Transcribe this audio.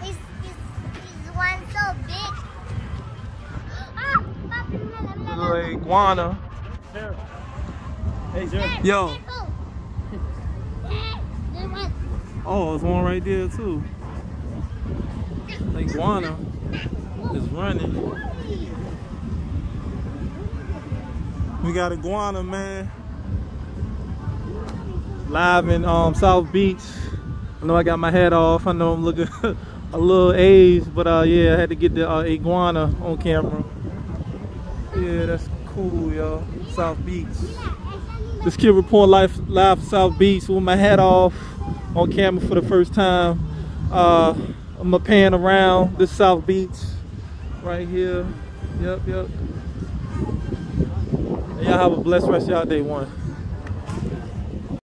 Is one so big? Little iguana. Hey, Jerry. Yo. Oh, there's one right there too. The iguana is running. We got iguana, man. Live in South Beach. I know I got my hat off. I know I'm looking a little aged, but yeah, I had to get the iguana on camera. Yeah, that's cool, y'all. South Beach. This kid reporting live from South Beach with my hat off on camera for the first time. I'm a pan around this South Beach right here. Yep. Y'all have a blessed rest of y'all day one.